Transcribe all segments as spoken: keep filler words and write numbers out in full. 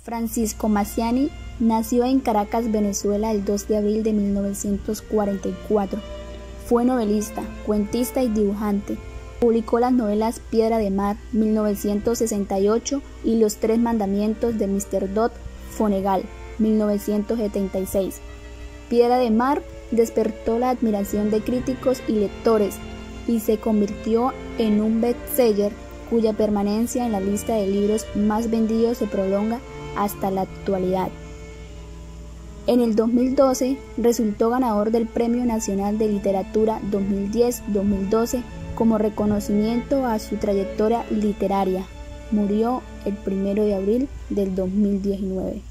Francisco Maciani nació en Caracas, Venezuela, el dos de abril de mil novecientos cuarenta y cuatro. Fue novelista, cuentista y dibujante. Publicó las novelas Piedra de Mar, mil novecientos sesenta y ocho, y Los Tres Mandamientos de míster Dodd Fonegal, mil novecientos setenta y seis. Piedra de Mar despertó la admiración de críticos y lectores y se convirtió en un bestseller cuya permanencia en la lista de libros más vendidos se prolonga hasta la actualidad. En el dos mil doce resultó ganador del Premio Nacional de Literatura dos mil diez dos mil doce como reconocimiento a su trayectoria literaria. Murió el primero de abril del dos mil diecinueve.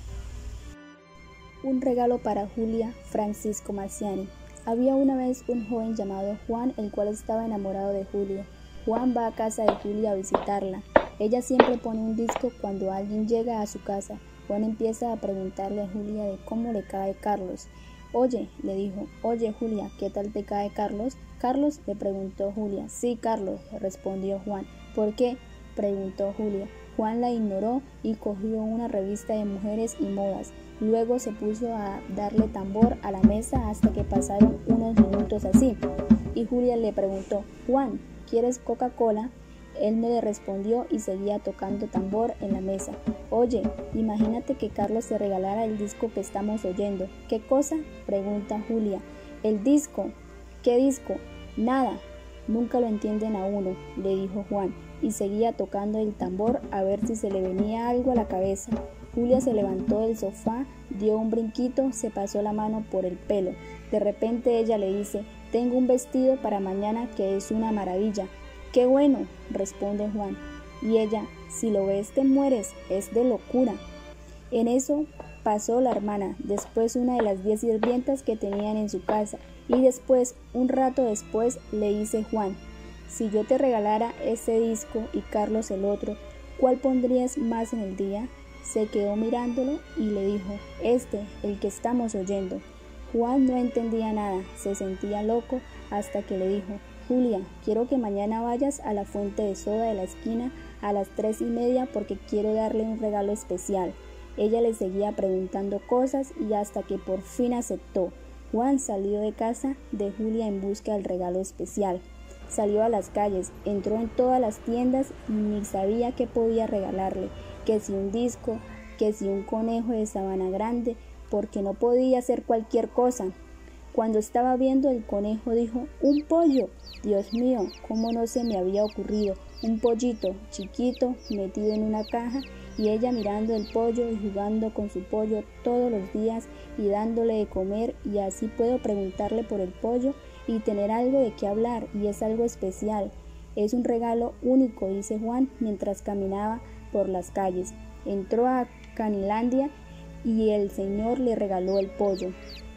Un regalo para Julia. Francisco Maciani. Había una vez un joven llamado Juan, el cual estaba enamorado de Julia. Juan va a casa de Julia a visitarla. Ella siempre pone un disco cuando alguien llega a su casa. Juan empieza a preguntarle a Julia de cómo le cae Carlos. Oye, le dijo, oye Julia, ¿qué tal te cae Carlos? ¿Carlos? Le preguntó Julia. Sí, Carlos, respondió Juan. ¿Por qué? Preguntó Julia. Juan la ignoró y cogió una revista de mujeres y modas. Luego se puso a darle tambor a la mesa hasta que pasaron unos minutos así. Y Julia le preguntó, Juan, ¿quieres Coca-Cola? Él no le respondió y seguía tocando tambor en la mesa. Oye, imagínate que Carlos te regalara el disco que estamos oyendo. ¿Qué cosa? Pregunta Julia. El disco. ¿Qué disco? Nada. Nunca lo entienden a uno, le dijo Juan, y seguía tocando el tambor a ver si se le venía algo a la cabeza. Julia se levantó del sofá, dio un brinquito, se pasó la mano por el pelo. De repente ella le dice, tengo un vestido para mañana que es una maravilla. ¡Qué bueno!, responde Juan. Y ella, si lo ves te mueres, es de locura. En eso pasó la hermana, después una de las diez sirvientas que tenían en su casa, y después, un rato después, le dice Juan, si yo te regalara ese disco y Carlos el otro, ¿cuál pondrías más en el día? Se quedó mirándolo y le dijo, este, el que estamos oyendo. Juan no entendía nada, se sentía loco hasta que le dijo, Julia, quiero que mañana vayas a la fuente de soda de la esquina a las tres y media porque quiero darle un regalo especial. Ella le seguía preguntando cosas y hasta que por fin aceptó. Juan salió de casa de Julia en busca del regalo especial. Salió a las calles, entró en todas las tiendas y ni sabía qué podía regalarle, que si un disco, que si un conejo de sabana grande, porque no podía hacer cualquier cosa. Cuando estaba viendo el conejo dijo, ¡un pollo! Dios mío, cómo no se me había ocurrido, un pollito chiquito metido en una caja y ella mirando el pollo y jugando con su pollo todos los días y dándole de comer y así puedo preguntarle por el pollo y tener algo de qué hablar y es algo especial. Es un regalo único, dice Juan mientras caminaba por las calles. Entró a Canilandia y el señor le regaló el pollo.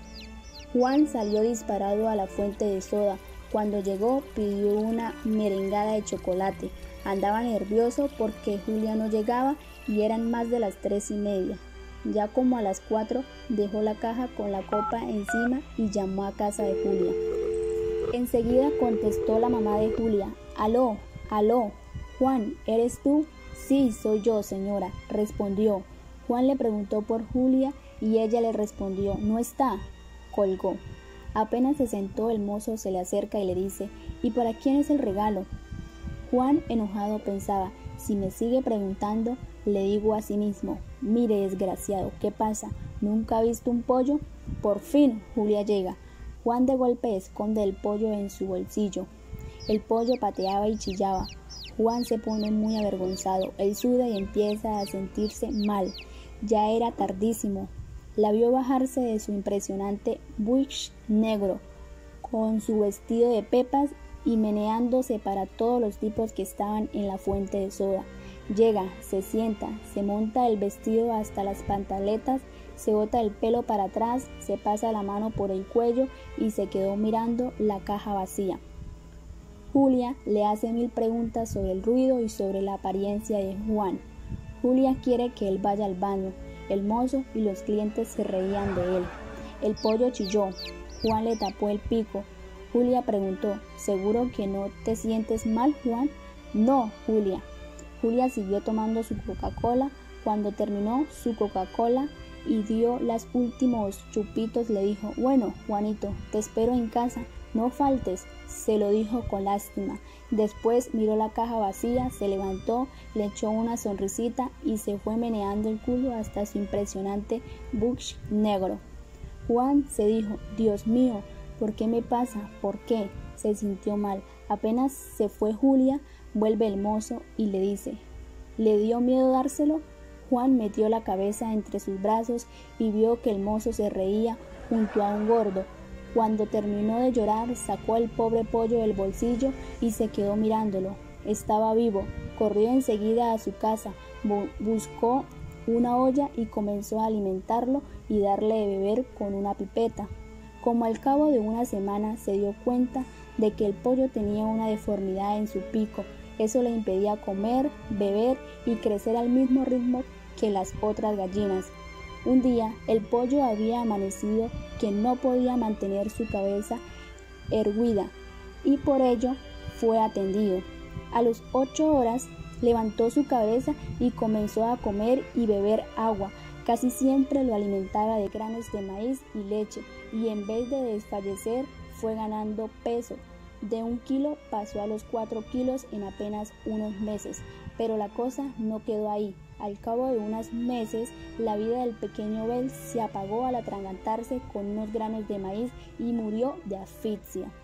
Juan salió disparado a la fuente de soda. Cuando llegó pidió una merengada de chocolate. Andaba nervioso porque Julia no llegaba y eran más de las tres y media. Ya como a las cuatro dejó la caja con la copa encima y llamó a casa de Julia. Enseguida contestó la mamá de Julia. Aló, aló, Juan, ¿eres tú? Sí, soy yo, señora, respondió. Juan le preguntó por Julia y ella le respondió, no está. Colgó. Apenas se sentó, el mozo se le acerca y le dice, ¿y para quién es el regalo? Juan, enojado, pensaba, si me sigue preguntando, le digo a sí mismo, mire desgraciado, ¿qué pasa? ¿Nunca ha visto un pollo? Por fin, Julia llega. Juan de golpe esconde el pollo en su bolsillo. El pollo pateaba y chillaba. Juan se pone muy avergonzado, él suda y empieza a sentirse mal. Ya era tardísimo. La vio bajarse de su impresionante buick negro, con su vestido de pepas y meneándose para todos los tipos que estaban en la fuente de soda. Llega, se sienta, se monta el vestido hasta las pantaletas, se bota el pelo para atrás, se pasa la mano por el cuello y se quedó mirando la caja vacía. Julia le hace mil preguntas sobre el ruido y sobre la apariencia de Juan. Julia quiere que él vaya al baño. El mozo y los clientes se reían de él. El pollo chilló. Juan le tapó el pico. Julia preguntó, ¿seguro que no te sientes mal, Juan? No, Julia. Julia siguió tomando su Coca-Cola Cuando terminó su Coca-Cola y dio los últimos chupitos, le dijo: bueno, Juanito, te espero en casa, no faltes. Se lo dijo con lástima. Después miró la caja vacía, se levantó, le echó una sonrisita y se fue meneando el culo hasta su impresionante bush negro. Juan se dijo: Dios mío, ¿por qué me pasa? ¿Por qué? Se sintió mal. Apenas se fue Julia, vuelve el mozo y le dice: ¿le dio miedo dárselo? Juan metió la cabeza entre sus brazos y vio que el mozo se reía junto a un gordo. Cuando terminó de llorar, sacó el pobre pollo del bolsillo y se quedó mirándolo. Estaba vivo. Corrió enseguida a su casa, bu- buscó una olla y comenzó a alimentarlo y darle de beber con una pipeta. Como al cabo de una semana se dio cuenta de que el pollo tenía una deformidad en su pico. Eso le impedía comer, beber y crecer al mismo ritmo que las otras gallinas. Un día el pollo había amanecido que no podía mantener su cabeza erguida y por ello fue atendido. A las ocho horas levantó su cabeza y comenzó a comer y beber agua. Casi siempre lo alimentaba de granos de maíz y leche, y en vez de desfallecer fue ganando peso. De un kilo pasó a los cuatro kilos en apenas unos meses. Pero la cosa no quedó ahí. Al cabo de unos meses, la vida del pequeño Bel se apagó al atragantarse con unos granos de maíz y murió de asfixia.